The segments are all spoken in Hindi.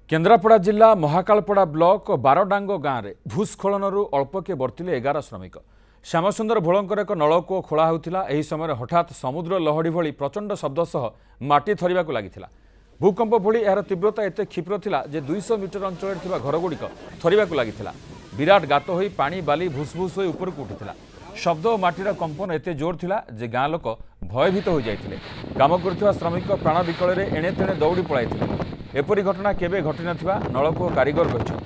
केन्द्रापड़ा जिला महाकालपड़ा ब्लॉक बारडांग गाँव में भूस्खलन अल्पके बर्तिले 11 श्रमिक श्यामसुंदर भोलंकर एक नलकूप खोला होता यह समय हठात समुद्र लहड़ी भली प्रचंड शब्द सह माटी थरिबा लगी भूकंप भली यार तीव्रता एत क्षिप्र थिला जे 200 मीटर अंचल घरगुड़िक थरिबा लगी विराट गात हो पानी बाली भूसभूस हो उपरकू उठिला शब्द और माटीर कंपन एत जोर थिला जे गाँ लोक भयभीत हो जाते काम करुवा श्रमिक प्राण विकल एणे तेणे दौड़ी पड़ाई एपरी घटना केबे घटी नथिबा नलकूप कारीगर कहछन।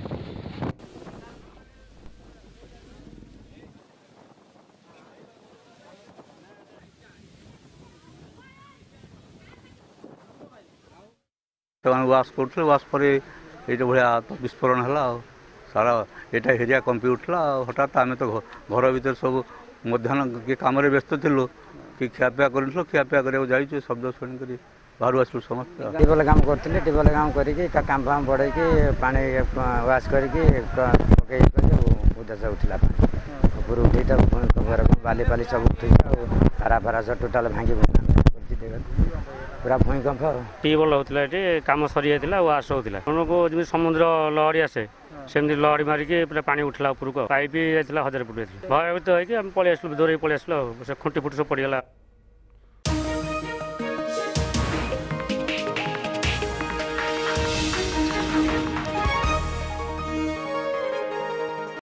वाश कर वाश पर भाया विस्फोरण है सारा यहाँ एरिया कंपी उठला हठात आम तो घर भर सब मध्याह्न किए कम व्यस्त थिलु कि खियापिया कर खियापिया कराया जाइए शब्द शुणिक बाहर आसलु समस्त टिबल काम करते टिबल काम करके काम फाम बढ़े पानी वाश करके उदास उठला ऊपर उठे बाली बाली सब उठे तारा फारा सब टोटाल भांगी पूरा भूकंप टिबल होता कम सरी जाता वाश होता जमी समुद्र लहरी आसे सेमती लहरी मारिकी पूरा पानी उठला उपरको पाइप जाता 1000 फुट भयभीत होगी पलि आसलु दूर पलि आसलु से खुंटी फुटी सब पड़गला।